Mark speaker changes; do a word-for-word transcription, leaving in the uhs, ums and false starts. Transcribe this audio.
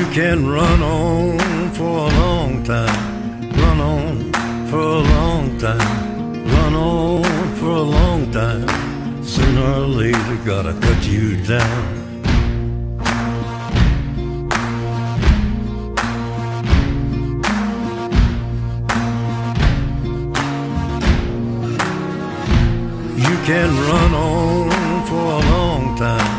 Speaker 1: can run on for a long time, run on for a long time, run on for a long time. Sooner or later, gotta cut you down. You can run on for a long time,